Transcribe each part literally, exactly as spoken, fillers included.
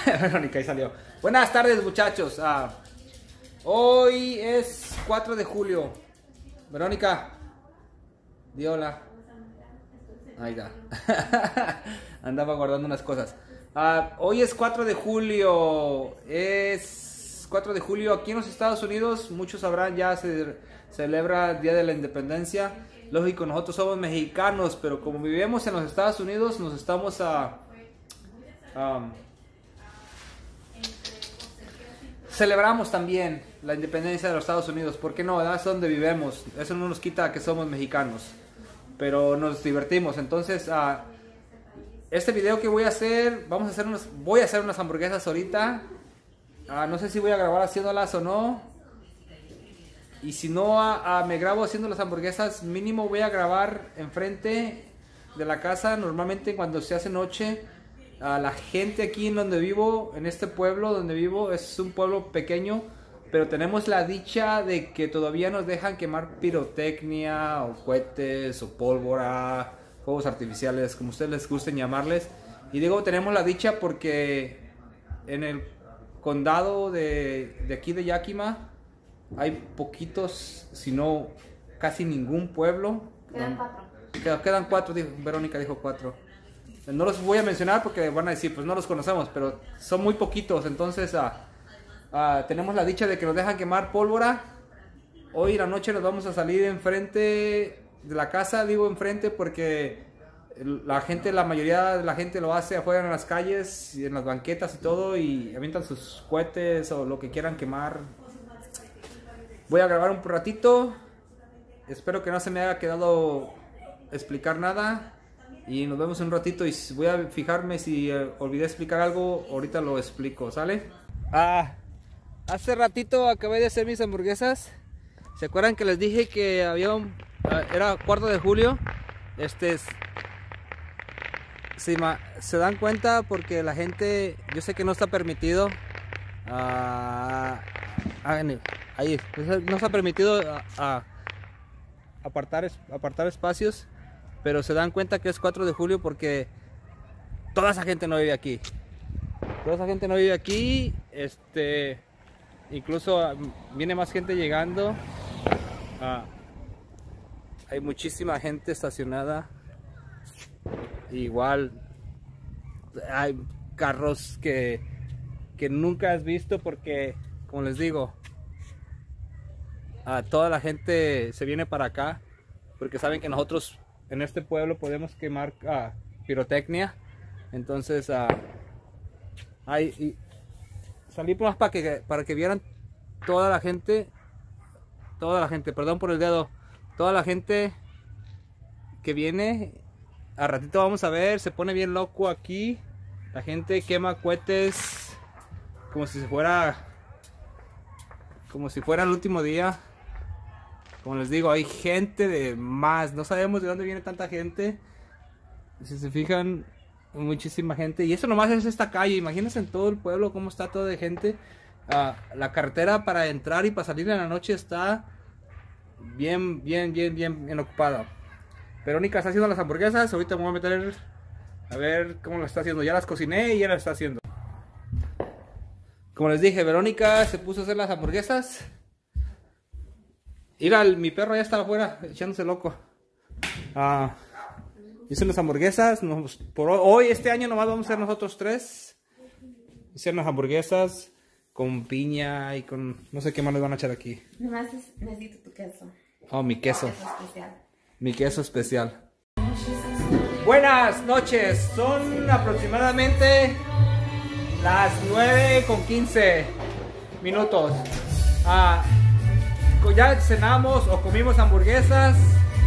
Verónica, ahí salió. Buenas tardes, muchachos. Ah, hoy es cuatro de julio. Verónica, di hola. Ahí está. Andaba guardando unas cosas. Ah, hoy es cuatro de julio. Es cuatro de julio aquí en los Estados Unidos. Muchos sabrán, ya se celebra el Día de la Independencia. Lógico, nosotros somos mexicanos, pero como vivimos en los Estados Unidos, nos estamos a... Um, celebramos también la independencia de los Estados Unidos. ¿Por qué no? ¿Verdad? Es donde vivimos. Eso no nos quita que somos mexicanos, pero nos divertimos. Entonces, uh, este video que voy a hacer, vamos a hacer unos, voy a hacer unas hamburguesas ahorita. Uh, no sé si voy a grabar haciéndolas o no. Y si no uh, uh, me grabo haciendo las hamburguesas, mínimo voy a grabar enfrente de la casa. Normalmente cuando se hace noche, uh, la gente aquí en donde vivo, en este pueblo donde vivo, es un pueblo pequeño, pero tenemos la dicha de que todavía nos dejan quemar pirotecnia o cohetes o pólvora, fuegos artificiales, como ustedes les gusten llamarles. Y digo tenemos la dicha porque en el condado de, de aquí de Yakima hay poquitos, si no casi ningún pueblo. Quedan cuatro. Quedan, quedan cuatro, dijo, Verónica dijo cuatro. No los voy a mencionar porque van a decir, pues no los conocemos, pero son muy poquitos. Entonces uh, uh, tenemos la dicha de que nos dejan quemar pólvora. Hoy en la noche nos vamos a salir enfrente de la casa. Digo enfrente porque la gente, la mayoría de la gente lo hace afuera en las calles y en las banquetas y todo, y avientan sus cohetes o lo que quieran quemar. Voy a grabar un ratito. Espero que no se me haya quedado explicar nada. Y nos vemos en un ratito. Y voy a fijarme si eh, olvidé explicar algo. Ahorita lo explico, ¿sale? Ah, hace ratito acabé de hacer mis hamburguesas. ¿Se acuerdan que les dije que había un... Uh, era cuarto de julio? Este es... Si se dan cuenta porque la gente... Yo sé que no está permitido... Uh, ahí, no se ha permitido a, a apartar, apartar espacios, pero se dan cuenta que es cuatro de julio porque toda esa gente no vive aquí. Toda esa gente no vive aquí, este, incluso viene más gente llegando. Uh, hay muchísima gente estacionada. Igual hay carros que, que nunca has visto porque, como les digo, uh, toda la gente se viene para acá porque saben que nosotros en este pueblo podemos quemar uh, pirotecnia. Entonces uh, hay, y salí más para que, para que vieran toda la gente, toda la gente, perdón por el dedo, toda la gente que viene. A ratito vamos a ver, se pone bien loco aquí. La gente quema cohetes como si fuera como si fuera el último día. Como les digo, hay gente de más. No sabemos de dónde viene tanta gente. Si se fijan, muchísima gente. Y eso nomás es esta calle. Imagínense en todo el pueblo cómo está todo de gente. Uh, la carretera para entrar y para salir en la noche está bien, bien, bien, bien, bien ocupada. Verónica está haciendo las hamburguesas. Ahorita me voy a meter a ver cómo lo está haciendo. Ya las cociné y ya las está haciendo. Como les dije, Verónica se puso a hacer las hamburguesas. Mira, mi perro ya está afuera echándose loco. Ah, hice las hamburguesas. Nos, por hoy, este año nomás vamos a hacer nosotros tres. Hice unas hamburguesas con piña y con... No sé qué más les van a echar aquí. Nomás necesito tu queso. Oh, mi queso. Queso especial. Mi queso especial. Buenas noches. Son aproximadamente las nueve con quince minutos. Ah, ya cenamos o comimos hamburguesas.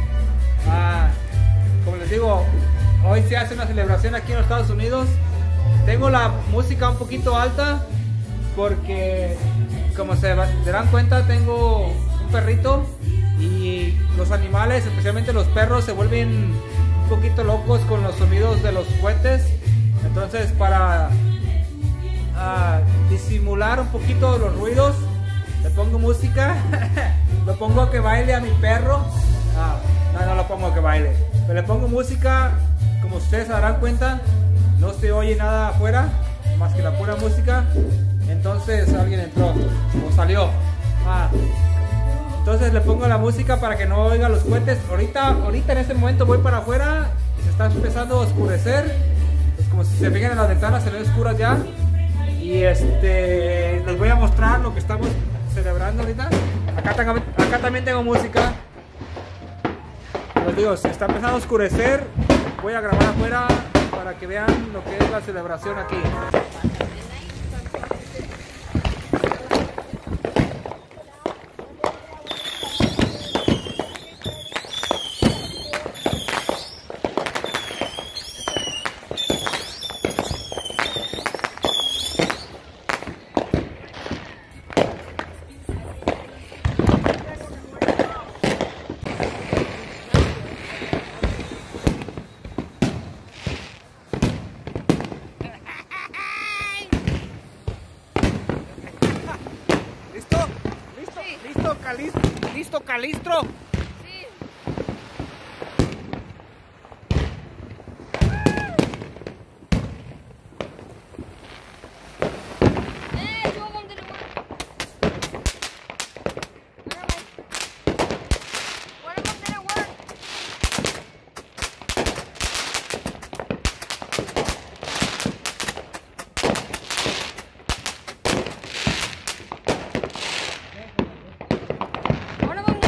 Ah, como les digo, hoy se hace una celebración aquí en los Estados Unidos. Tengo la música un poquito alta porque, como se darán cuenta, tengo un perrito. Y los animales, especialmente los perros, se vuelven un poquito locos con los sonidos de los cohetes. Entonces, para uh, disimular un poquito los ruidos, le pongo música. Lo pongo a que baile a mi perro. Ah, no, no lo pongo a que baile. Pero le pongo música, como ustedes se darán cuenta, no se oye nada afuera. más que la pura música. Entonces alguien entró o salió. Ah. Entonces le pongo la música para que no oiga los cohetes. Ahorita, ahorita en este momento voy para afuera. Se está empezando a oscurecer. Es como si se fijan en las ventanas, se ven oscuras ya. Y este, les voy a mostrar lo que estamos celebrando ahorita. Acá, acá también tengo música. Les digo, se está empezando a oscurecer. Voy a grabar afuera para que vean lo que es la celebración aquí. ¿Listo, Calistro? Sí. Eh, two of them didn't work. One of them didn't work. One of them.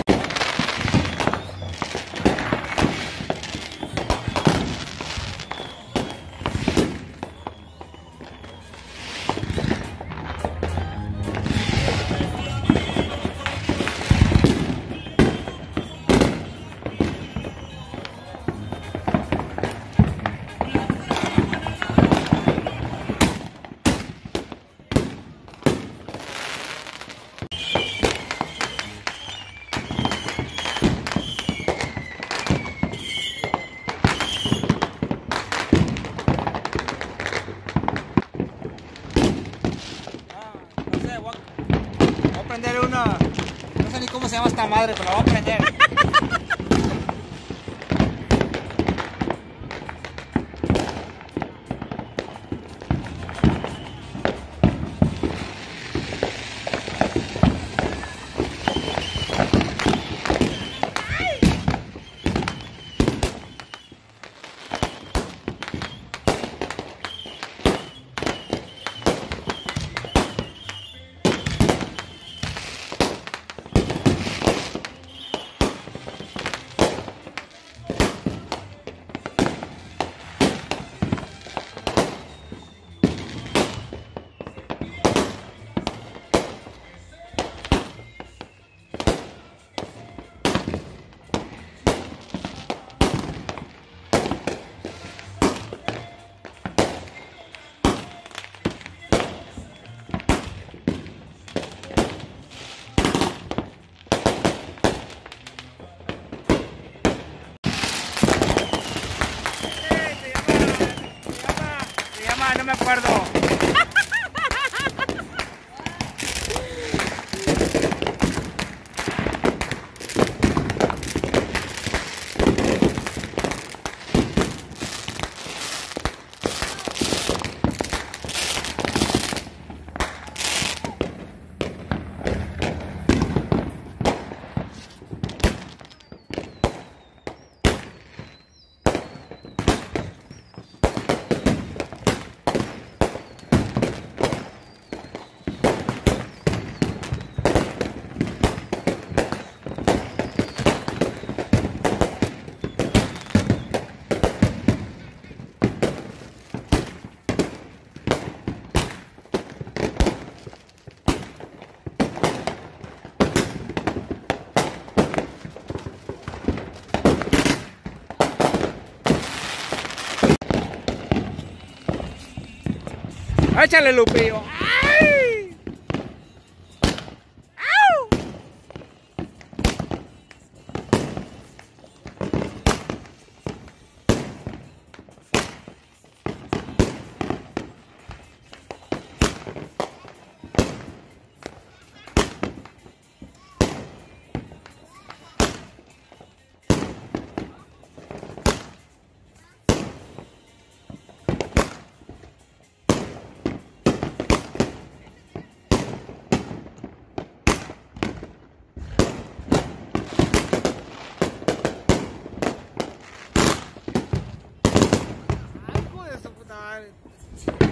Prender una, no sé ni cómo se llama esta madre, pero la voy a prender. No me acuerdo. Échale, Lupillo. ¡Ay! ¡Au!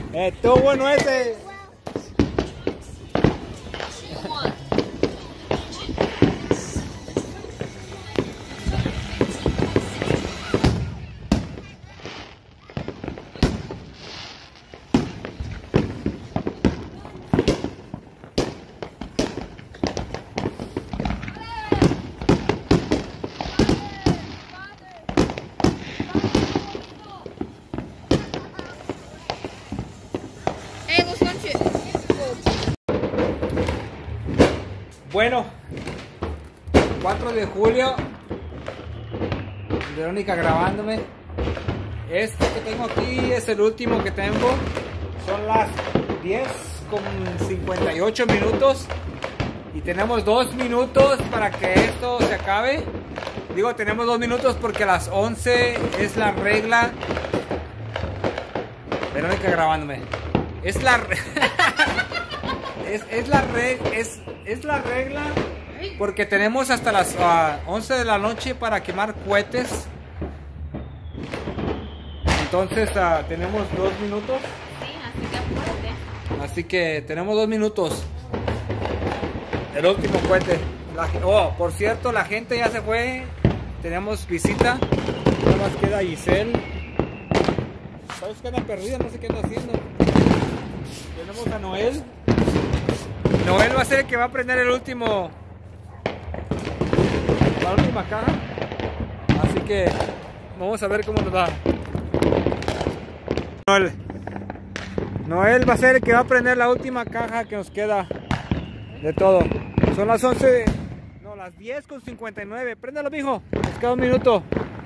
Estuvo bueno ese. Hey, let's punch it. Bueno, cuatro de julio, Verónica grabándome. Este que tengo aquí es el último que tengo. Son las diez con cincuenta y ocho minutos y tenemos dos minutos para que esto se acabe. Digo, tenemos dos minutos porque a las once es la regla. Verónica grabándome. Es la re- es, es la re- es, es la regla porque tenemos hasta las uh, once de la noche para quemar cohetes. Entonces uh, tenemos dos minutos. Sí, así que apúrate. Así que tenemos dos minutos. El último cohete. La, oh, por cierto, la gente ya se fue. Tenemos visita. Nada más queda Giselle. ¿Sabes que anda perdida? No sé qué anda haciendo. Tenemos a Noel. Noel va a ser el que va a prender el último. La última caja. Así que vamos a ver cómo nos va. Noel. Noel va a ser el que va a prender la última caja que nos queda de todo. Son las once, no, las diez con cincuenta y nueve. Préndelo, mijo. Nos queda un minuto.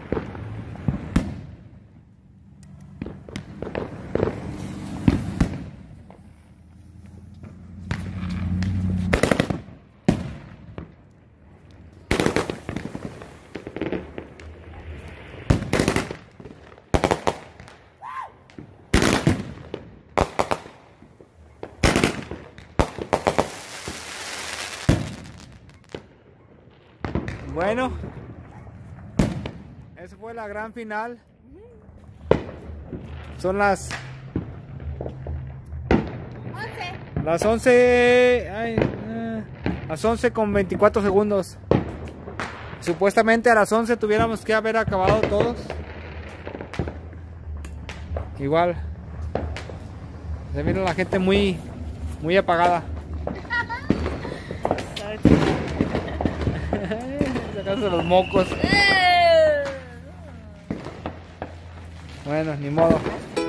Bueno, esa fue la gran final. Son las once. las once, ay, eh, las once con veinticuatro segundos. Supuestamente a las once tuviéramos que haber acabado todos. Igual se vino la gente muy muy apagada. Sacándose los mocos. Bueno, ni modo.